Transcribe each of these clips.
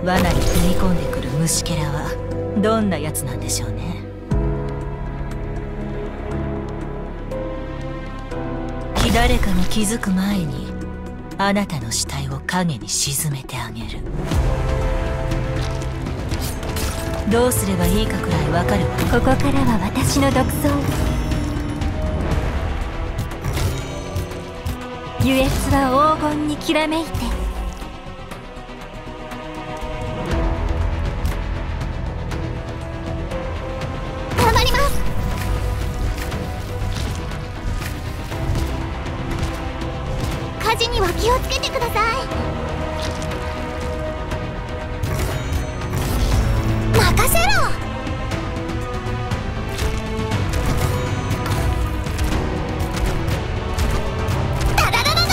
罠に踏み込んでくる虫けらはどんなやつなんでしょうね。誰かが気づく前にあなたの死体を影に沈めてあげる。どうすればいいかくらいわかるわ。 ここからは私の独走。優越は黄金にきらめいて。頑張ります。火事には気をつけてください。任せろ。ダダダダダ。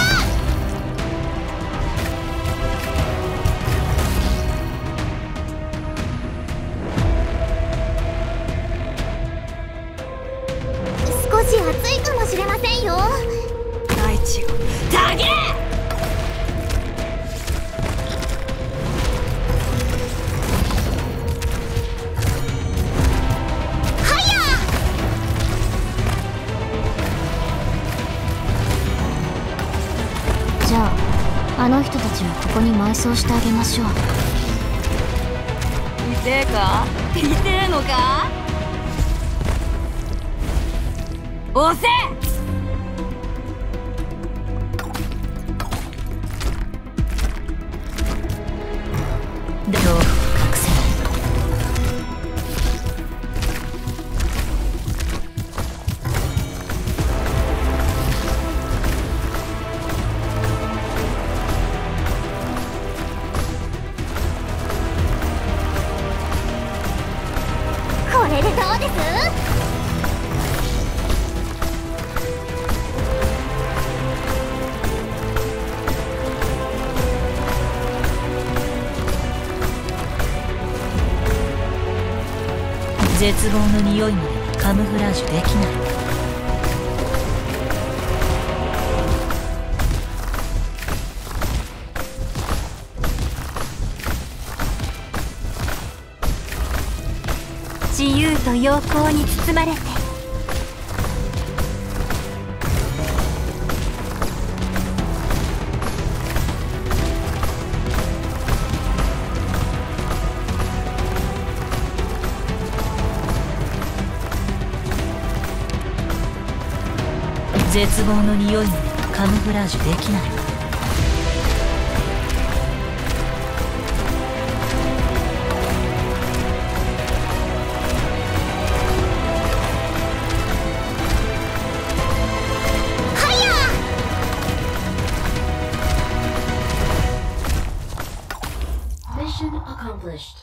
少し暑いかもしれませんよ。大地をたげ。じゃあ、あの人たちはここに埋葬してあげましょう。痛えか？痛えのか？押せ！ 恐怖を隠せない。 これでどうです？ 絶望の匂いまではカムフラージュできない。 自由と陽光に包まれて。 絶望の匂いまではカムフラージュできないわ。 Mission accomplished.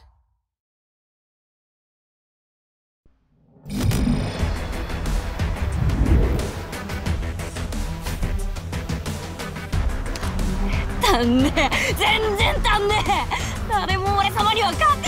足んねえ、全然足んねえ。誰も俺様には勝て